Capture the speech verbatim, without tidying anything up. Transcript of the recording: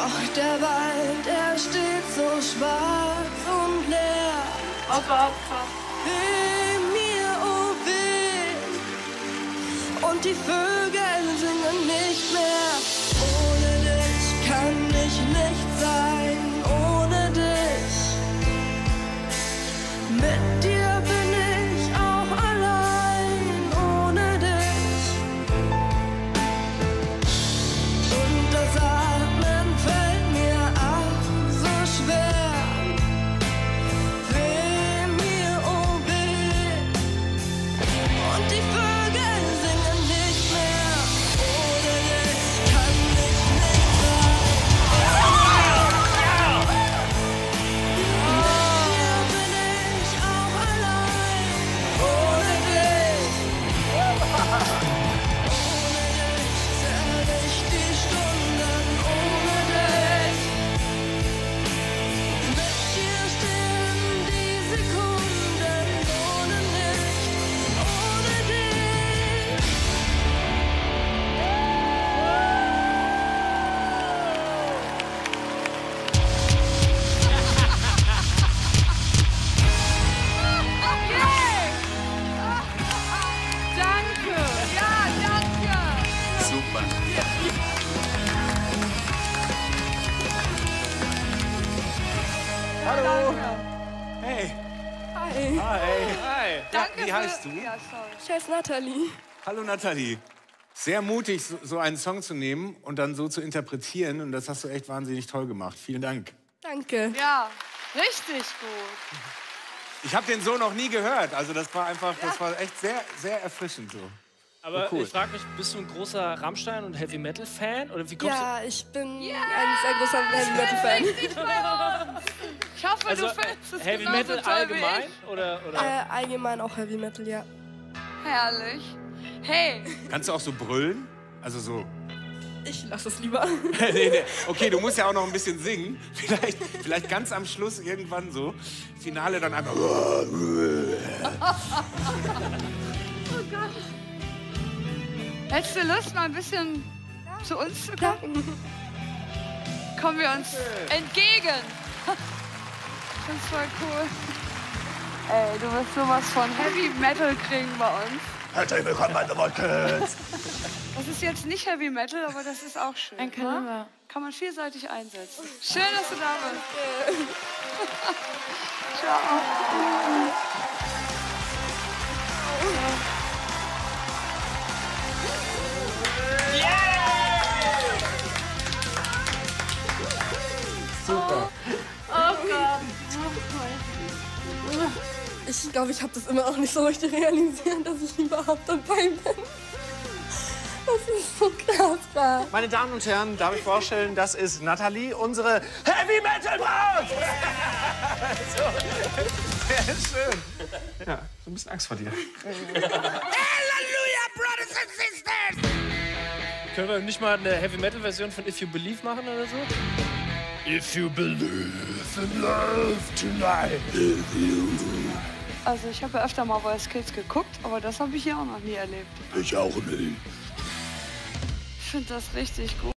Doch der Wald, er steht so schwarz und leer. Opfer, Opfer. Weh mir, oh weh. Und die Vögel singen nicht mehr. Ohne dich kann ich nicht sein. Ohne dich. Mit dir bin ich auch allein. Ohne dich. Und das Atmen fällt mir auch so schwer. Weh mir, oh weh. Und die Vögel singen nicht mehr. Ohne dich kann ich nicht sein. Hier bin ich auch allein. Ohne dich. Ohne dich zähl ich die Stunden. Ohne dich. Mit dir stehen die Sekunden. Ohne dich. Ohne dich. Danke. Ja, danke. Super. Hallo. Danke. Hey. Hi, Hi. Hi. Danke Wie heißt für... du? Ja, sorry. ich heiße Nathalie. Hallo Nathalie. Sehr mutig, so, so einen Song zu nehmen und dann so zu interpretieren. Und das hast du echt wahnsinnig toll gemacht. Vielen Dank. Danke. Ja, richtig gut. Ich habe den so noch nie gehört. Also das war einfach, das war echt sehr, sehr erfrischend so. Aber Oh, cool. ich frage mich, bist du ein großer Rammstein- und Heavy-Metal-Fan? Oder wie kommst Ja, ich bin ein sehr großer Heavy Metal Fan. Ich hoffe, du... Also du findest es Heavy genauso Metal toll allgemein? wie Oder, oder? Äh, allgemein auch Heavy Metal, ja. ich. Herrlich. Hey, Kannst du auch so brüllen? Also so. Ich lasse es lieber. nee, nee. Okay, du musst ja auch noch ein bisschen singen. Vielleicht, vielleicht ganz am Schluss irgendwann so. Finale dann einfach. hättest du Lust, mal ein bisschen zu uns zu kommen? Kommen wir uns entgegen. Das ist voll cool. Ey, du wirst sowas von Heavy Metal kriegen bei uns. Herzlich willkommen bei The Voice. Das ist jetzt nicht Heavy Metal, aber das ist auch schön. Ein Kalender. Kann man vielseitig einsetzen. Schön, dass du da bist. Ciao. Super. Ich glaube, ich habe das immer noch nicht so richtig realisiert, dass ich überhaupt dabei bin. Das ist so krass, krass. Meine Damen und Herren, darf ich vorstellen, das ist Nathalie, unsere Heavy Metal Braut! so, sehr schön. Ja, so ein bisschen Angst vor dir. Halleluja, Brothers and Sisters! Können wir nicht mal eine Heavy-Metal-Version von If You Believe machen oder so? If you believe in love tonight, if you... Also ich habe ja öfter mal Voice Kids geguckt, aber das habe ich hier auch noch nie erlebt. Ich auch nicht. Ich finde das richtig gut.